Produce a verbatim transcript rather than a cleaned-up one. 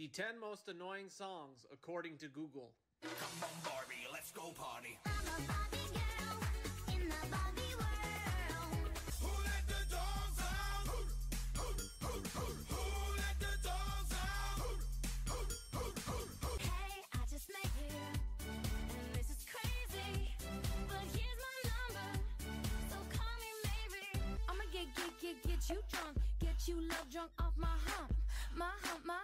The ten most annoying songs according to Google. Come on, Barbie, let's go party. I'm a Barbie girl in the Barbie world. Who let the dogs out? Who, who, who, who, who let the dogs out? Who, who, who, who, who. Hey, I just met you, and this is crazy, but here's my number, so call me maybe. I'ma get, get, get, get you drunk, get you love drunk off my hump, my hump, my